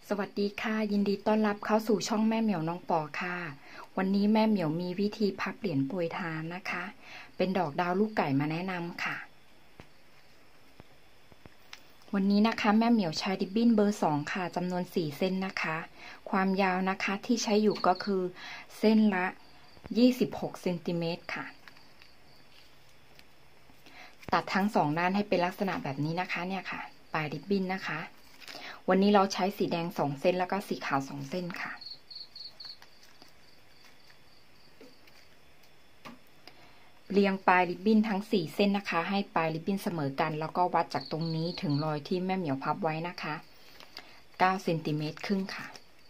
สวัสดีค่ะยินดีต้อนรับเข้าสู่ช่องแม่เหมียวน้องปอค่ะวันนี้แม่เหมียวมีวิธีพับเหรียญโปรยทานนะคะเป็นดอกดาวลูกไก่มาแนะนำค่ะวันนี้นะคะแม่เหมียวใช้ริบบิ้นเบอร์2ค่ะจำนวน4เส้นนะคะความยาวนะคะที่ใช้อยู่ก็คือเส้นละ26เซนติเมตรค่ะตัดทั้ง2ด้านให้เป็นลักษณะแบบนี้นะคะเนี่ยค่ะปลายริบบิ้นนะคะวันนี้เราใช้สีแดง2เส้นแล้วก็สีขาว2เส้นค่ะเรียงปลายริบบิ้นทั้ง4เส้นนะคะให้ปลายริบบิ้นเสมอกันแล้วก็วัดจากตรงนี้ถึงรอยที่แม่เหมียวพับไว้นะคะ9เซนติเมตรครึ่งค่ะ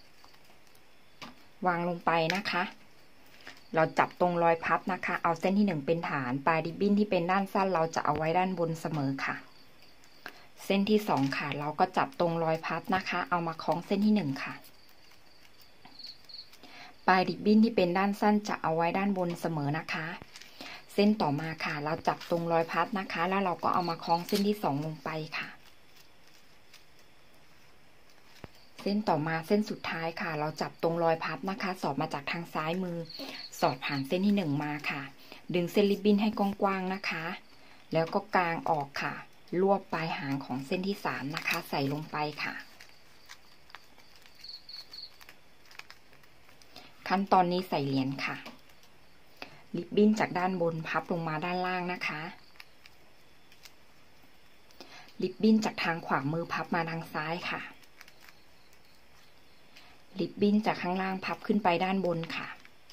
วางลงไปนะคะเราจับตรงรอยพับนะคะเอาเส้นที่1เป็นฐานปลายริบบิ้นที่เป็นด้านสั้นเราจะเอาไว้ด้านบนเสมอค่ะเส้นที่2ค่ะเราก็จับตรงรอยพับนะคะเอามาคล้องเส้นที่1ค่ะปลายริบบิ้นที่เป็นด้านสั้นจะเอาไว้ด้านบนเสมอนะคะเส้นต่อมาค่ะเราจับตรงรอยพับนะคะแล้วเราก็เอามาคล้องเส้นที่2ลงไปค่ะเส้นต่อมาเส้นสุดท้ายค่ะเราจับตรงรอยพับนะคะสอดมาจากทางซ้ายมือสอดผ่านเส้นที่1มาค่ะดึงเส้นริบบิ้นให้กว้างๆนะคะแล้วก็กางออกค่ะรวบปลายหางของเส้นที่3นะคะใส่ลงไปค่ะขั้นตอนนี้ใส่เหรียญค่ะริบบิ้นจากด้านบนพับลงมาด้านล่างนะคะริบบิ้นจากทางขวามือพับมาทางซ้ายค่ะริบบิ้นจากข้างล่างพับขึ้นไปด้านบนค่ะ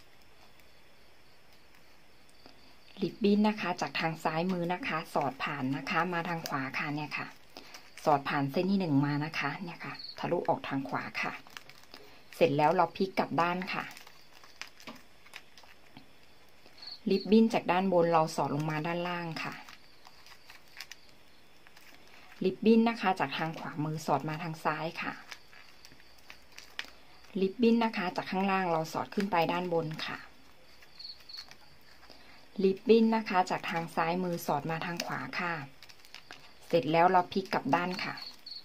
ริบบิ้นนะคะจากทางซ้ายมือนะคะสอดผ่านนะคะมาทางขวาค่ะเนี่ยค่ะสอดผ่านเส้นที่1มานะคะเนี่ยค่ะทะลุออกทางขวาค่ะเสร็จแล้วเราพลิกกลับด้านค่ะริบบิ้นจากด้านบนเราสอดลงมาด้านล่างค่ะริบบิ้นนะคะจากทางขวามือสอดมาทางซ้ายค่ะริบบิ้นนะคะจากข้างล่างเราสอดขึ้นไปด้านบนค่ะริบบิ้นนะคะจากทางซ้ายมือสอดมาทางขวาค่ะเสร็จแล้วเราพลิกกลับด้านค่ะ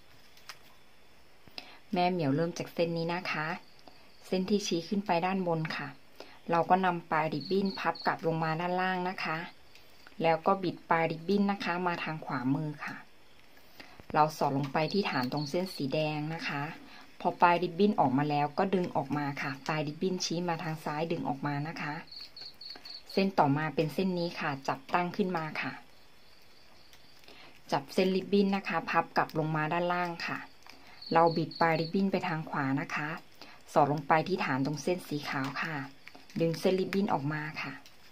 แม่เหมียวเริ่มจากเส้นนี้นะคะเส้นที่ชี้ขึ้นไปด้านบนค่ะเราก็นำปลายริบบิ้นพับกลับลงมาด้านล่างนะคะแล้วก็บิดปลายริบบิ้นนะคะมาทางขวามือค่ะเราสอดลงไปที่ฐานตรงเส้นสีแดงนะคะพอปลายริบบิ้นออกมาแล้วก็ดึงออกมาค่ะปลายริบบิ้นชี้มาทางซ้ายดึงออกมานะคะเส้นต่อมาเป็นเส้นนี้ค่ะจับตั้งขึ้นมาค่ะจับเส้นริบบิ้นนะคะพับกลับลงมาด้านล่างค่ะเราบิดปลายริบบิ้นไปทางขวานะคะสอดลงไปที่ฐานตรงเส้นสีขาวค่ะดึงเส้นริบบิ้นออกมาค่ะ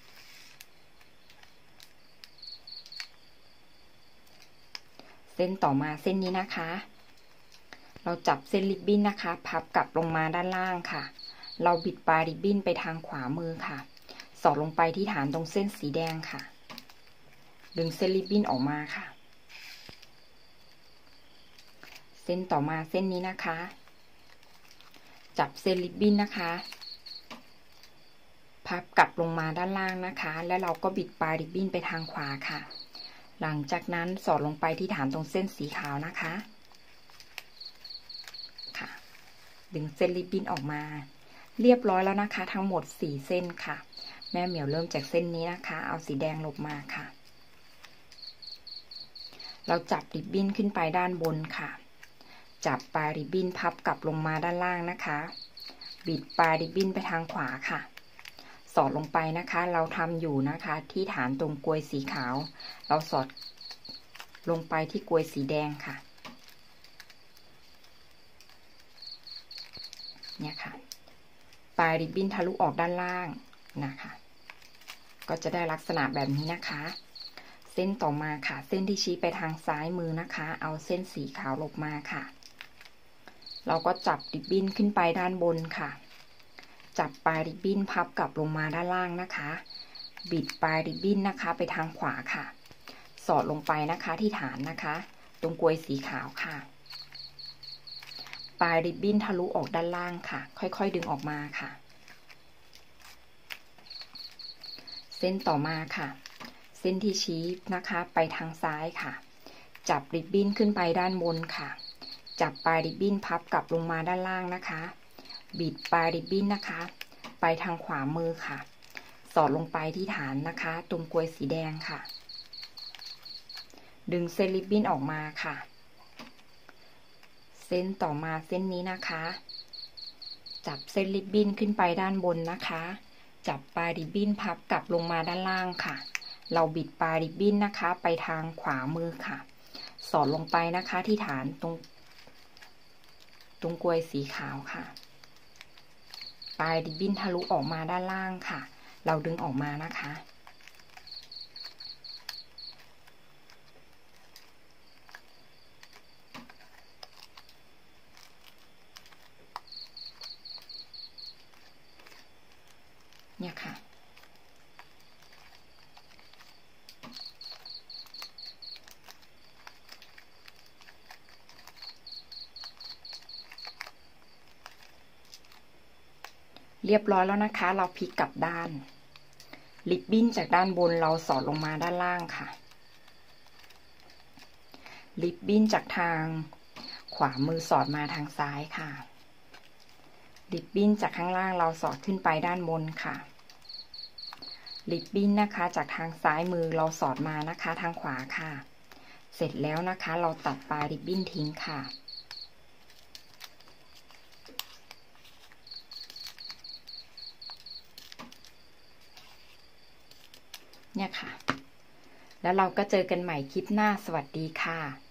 เส้นต่อมาเส้นนี้นะคะเราจับเส้นริบบิ้นนะคะพับกลับลงมาด้านล่างค่ะเราบิดปลายริบบิ้นไปทางขวามือค่ะสอดลงไปที่ฐานตรงเส้นสีแดงค่ะดึงเส้นริบบิ้นออกมาค่ะเส้นต่อมาเส้นนี้นะคะจับเส้นริบบิ้นนะคะพับกลับลงมาด้านล่างนะคะแล้วเราก็บิดปลายริบบิ้นไปทางขวาค่ะหลังจากนั้นสอดลงไปที่ฐานตรงเส้นสีขาวนะคะค่ะดึงเส้นริบบิ้นออกมาเรียบร้อยแล้วนะคะทั้งหมด4เส้นค่ะแม่เหมียวเริ่มจากเส้นนี้นะคะเอาสีแดงลบมาค่ะเราจับริบบิ้นขึ้นไปด้านบนค่ะจับปลายริบบิ้นพับกลับลงมาด้านล่างนะคะบิดปลายริบบิ้นไปทางขวาค่ะสอดลงไปนะคะเราทำอยู่นะคะที่ฐานตรงกลวยสีขาวเราสอดลงไปที่กลวยสีแดงค่ะเนี่ยค่ะปลายริบบิ้นทะลุออกด้านล่างนะคะก็จะได้ลักษณะแบบนี้นะคะเส้นต่อมาค่ะเส้นที่ชี้ไปทางซ้ายมือนะคะเอาเส้นสีขาวลบมาค่ะเราก็จับริบบิ้นขึ้นไปด้านบนค่ะจับปลายริบบิ้นพับกลับลงมาด้านล่างนะคะบิดปลายริบบิ้นนะคะไปทางขวาค่ะสอดลงไปนะคะที่ฐานนะคะตรงกลวยสีขาวค่ะปลายริบบิ้นทะลุออกด้านล่างค่ะค่อยๆดึงออกมาค่ะเส้นต่อมาค่ะเส้นที่ชี้นะคะไปทางซ้ายค่ะจับริบบิ้นขึ้นไปด้านบนค่ะจับปลายริบบิ้นพับกลับลงมาด้านล่างนะคะ บิดปลายริบบิ้นนะคะ ไปทางขวามือค่ะ สอดลงไปที่ฐานนะคะตรงกลวยสีแดงค่ะ ดึงเส้นริบบิ้นออกมาค่ะ เส้นต่อมาเส้นนี้นะคะ จับเส้นริบบิ้นขึ้นไปด้านบนนะคะ จับปลายริบบิ้นพับกลับลงมาด้านล่างค่ะ เราบิดปลายริบบิ้นนะคะ ไปทางขวามือค่ะ สอดลงไปนะคะที่ฐานตรงกลวยสีขาวค่ะ ปลายริบบิ้นทะลุออกมาด้านล่างค่ะ เราดึงออกมานะคะเนี่ยค่ะเรียบร้อยแล้วนะคะเราพลิกกลับด้านริบบิ้นจากด้านบนเราสอดลงมาด้านล่างค่ะริบบิ้นจากทางขวามือสอดมาทางซ้ายค่ะริบบิ้นจากข้างล่างเราสอดขึ้นไปด้านบนค่ะริบบิ้นนะคะจากทางซ้ายมือเราสอดมานะคะทางขวาค่ะเสร็จแล้วนะคะเราตัดปลายริบบิ้นทิ้งค่ะเนี่ยค่ะแล้วเราก็เจอกันใหม่คลิปหน้าสวัสดีค่ะ